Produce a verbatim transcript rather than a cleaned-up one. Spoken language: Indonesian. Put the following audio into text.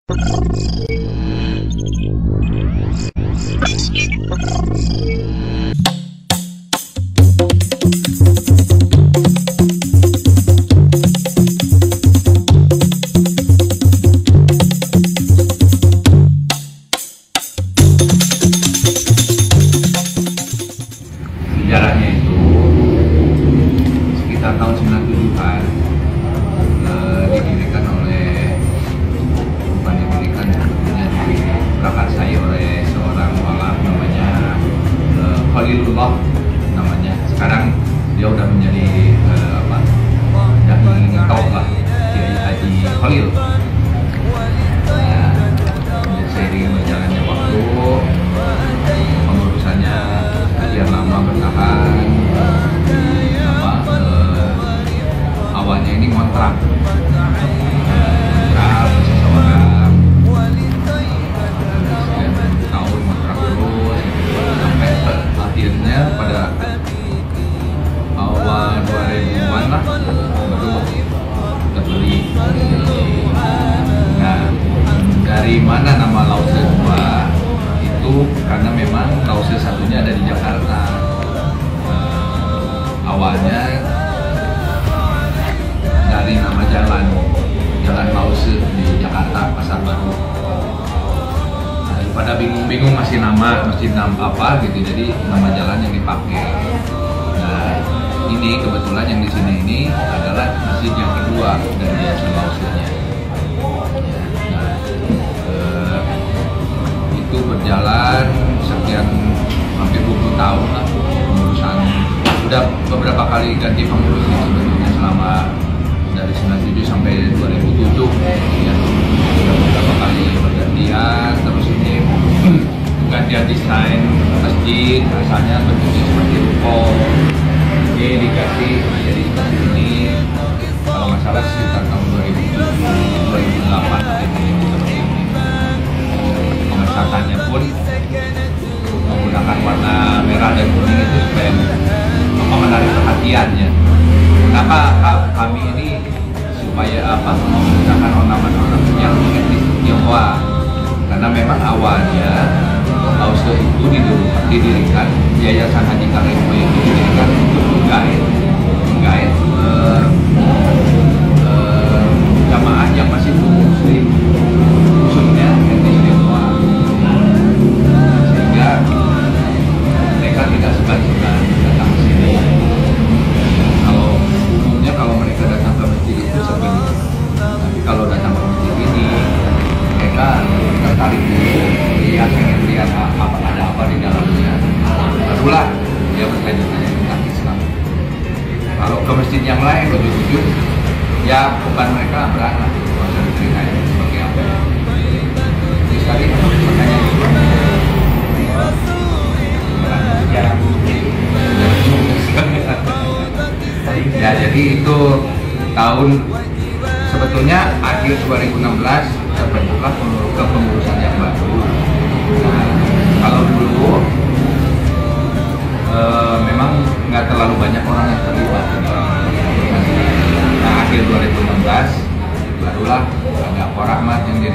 Sejarahnya itu sekitar tahun sembilan puluh tujuhan eh, didirikan oleh bukan didirikan tentunya diprakarsai oleh seorang wala namanya eh, Khalilullah namanya. Sekarang dia udah menjadi eh, apa dai tau lah, Kiai Haji Khalil. Nah, seiring berjalannya waktu pengurusannya sekian lama bertahan, apa eh, awalnya ini ngontrak ngontrak seseorang sekian tahun ngontrak terus sampai akhirnya pada awal dua ribuan lah baru udah beli. Nah, dari mana nama Lause dua itu karena memang Lause satunya ada di Jakarta. Uh, awalnya dari nama jalan Jalan Lause di Jakarta Pasar Baru. Daripada bingung-bingung masih nama masih nama apa gitu, jadi nama jalan yang dipakai. Nah, ini kebetulan yang di sini ini adalah masjid yang kedua dari Yayasan Lause-nya. Nah, uh, itu berjalan sekian hampir dua puluh tahun lah pengurusan. Udah beberapa kali ganti pengurus sebetulnya selama dari sembilan puluh tujuh sampai dua ribu tujuh ya. Udah beberapa kali pergantian, terus ini gantian desain masjid, asalnya bentuknya seperti ruko. Ini dikasih jadi seperti ini. Kalau nggak salah sekitar tahun dua ribu tujuh dua ribu delapan ini seperti ini. Pengesatannya pun menggunakan warna merah dan kuning itu supaya apa menarik perhatiannya. Kenapa kami ini supaya apa menggunakan ornamen-ornamen yang etnis Tionghoa? Karena memang awalnya Lause itu didirikan, Yayasan Haji Khalil itu didirikan untuk menggait menggait eh, eh, jamaah yang masih muslim, khususnya etnis Tionghoa. Sehingga mereka tidak segan-segan datang ke sini. Kalau umumnya kalau mereka datang ke masjid itu sepi, tapi kalau datang ke masjid ini mereka tertarik dulu, lihat pengen lihat apa ada apa di dalamnya, barulah dia bertanya-tanya tentang Islam. Kalau ke masjid yang lain ujuk-ujuk ya bukan mereka beranak proses ceritanya seperti apa. Jadi sekali makanya ya, jadi itu tahun sebetulnya akhir dua ribu enam belas terbentuklah kepengurusan yang baru. Nah, kalau dulu e, memang nggak terlalu banyak orang yang terlibat. Nah, akhir dua ribu enam belas barulah ada Pak Rahmat yang